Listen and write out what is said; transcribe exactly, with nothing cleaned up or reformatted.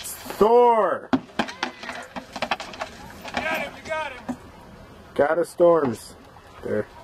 Thor! Got him, we got him! Got a Storms. There.